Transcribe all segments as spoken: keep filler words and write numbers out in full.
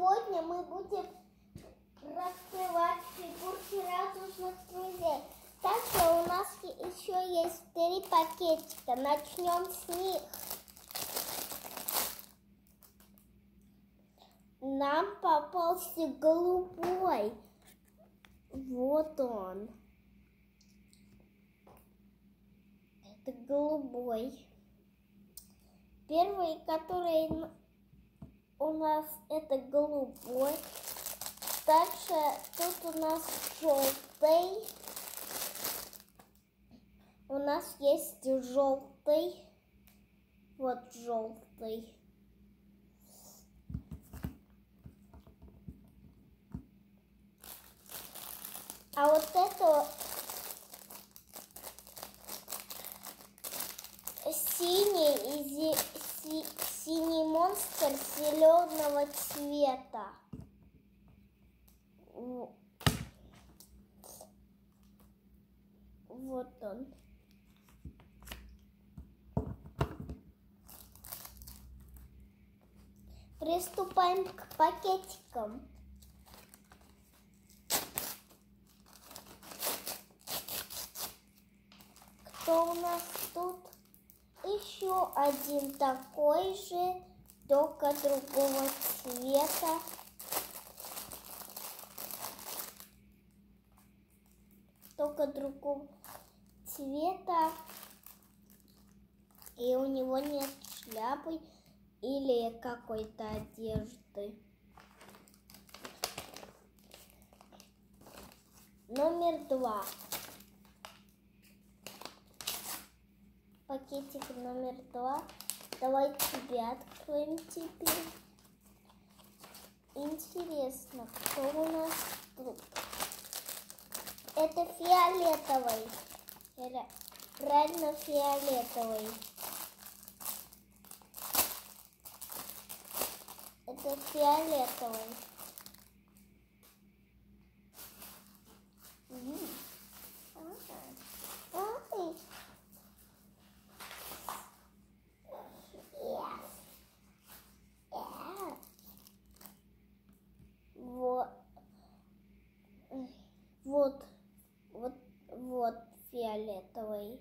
сегодня мы будем раскрывать фигурки радужных друзей. Также у нас еще есть три пакетика. Начнем с них. Нам попался голубой. Вот он. Это голубой. Первый, который у нас, это голубой. Дальше тут у нас желтый. У нас есть желтый. Вот желтый. А вот это синий, и си, синий монстр зеленого цвета. Вот он. Приступаем к пакетикам. Кто у нас тут? Еще один такой же, только другого цвета. Только другого цвета. И у него нет шляпы или какой-то одежды. Номер два. Пакетик номер два. Давай тебя откроем теперь. Интересно, кто у нас тут? Это фиолетовый. Реально фиолетовый. Это фиолетовый. М-м. Ай. Вот, вот, вот, вот фиолетовый.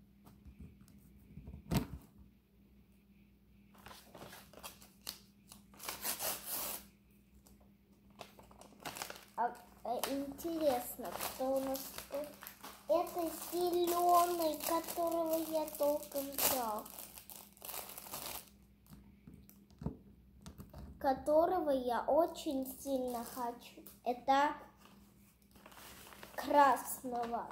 А, а интересно, кто у нас тут? Это зеленый, которого я толком взял. Которого я очень сильно хочу. Это красного.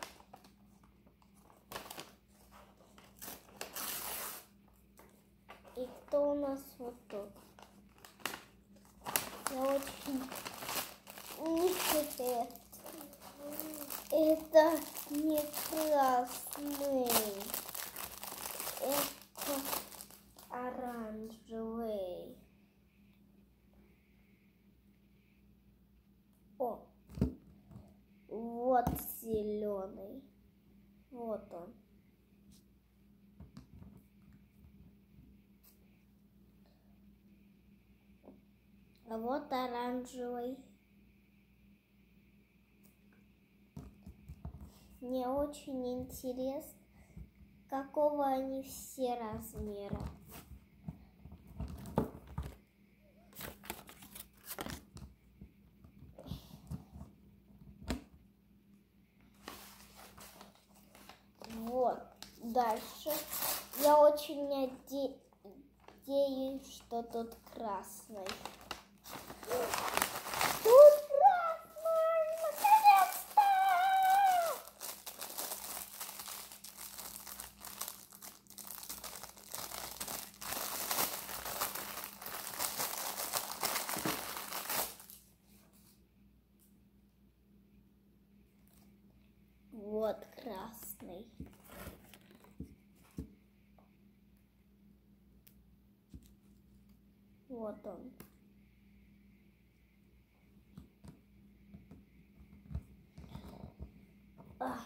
И кто у нас вот тут? Я очень... Это не красный. Это оранжевый. О, вот зеленый. Вот он. А вот оранжевый. Мне очень интересно, какого они все размера. Вот. Дальше. Я очень надеюсь, что тут красный. Тут красный! Наконец-то! Вот красный. Вот он. А.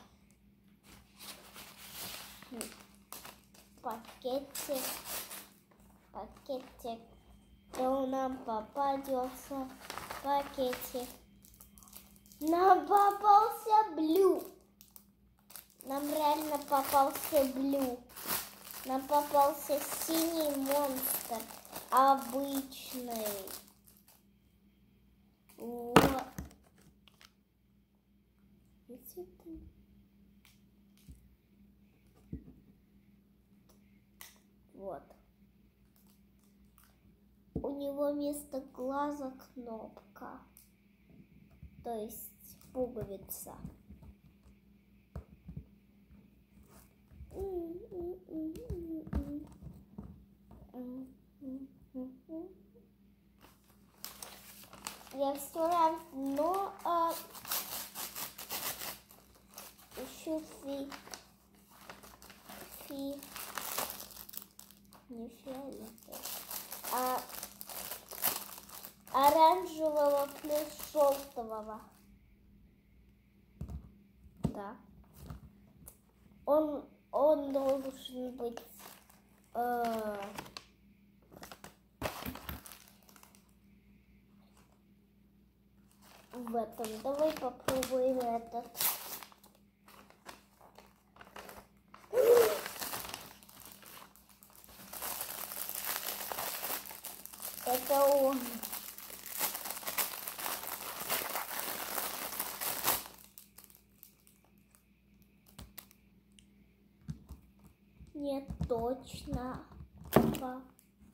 Пакетик, пакетик, кто нам попадется? пакете. Нам попался Блю. Нам реально попался Блю. Нам попался синий монстр. Обычный. Вот. Вот. У него вместо глаза кнопка. То есть пуговица. Я все равно а, ищу фи, фи, не фиолетовый, а оранжевого плюс желтого. Да. Он, он должен быть э, в этом. Давай попробуем этот. Это он. Не точно. Так.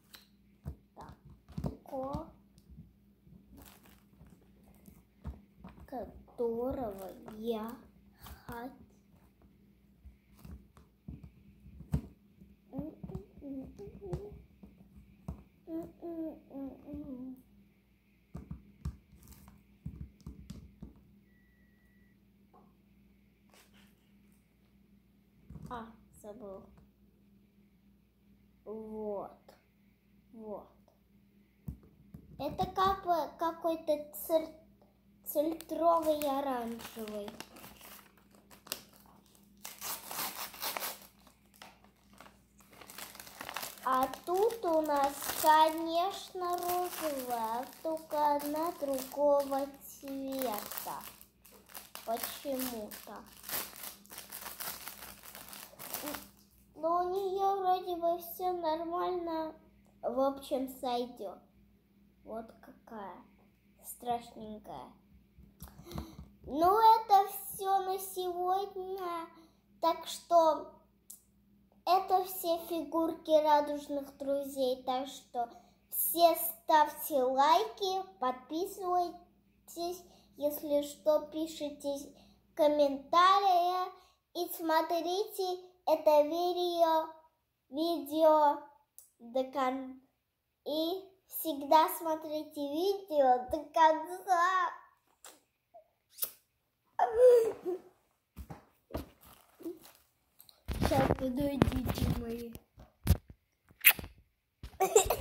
Которого я хотел. А, забыл. Вот. Вот. Это как бы какой-то цир... цилитровый оранжевый. А тут у нас, конечно, розовая, только она другого цвета. Почему-то. Но у нее вроде бы все нормально. В общем, сойдет. Вот какая страшненькая. Ну, это все на сегодня. Так что это все фигурки радужных друзей. Так что все ставьте лайки, подписывайтесь. Если что, пишите комментарии. И смотрите это видео, видео до конца. И всегда смотрите видео до конца. Сейчас подойдите мои.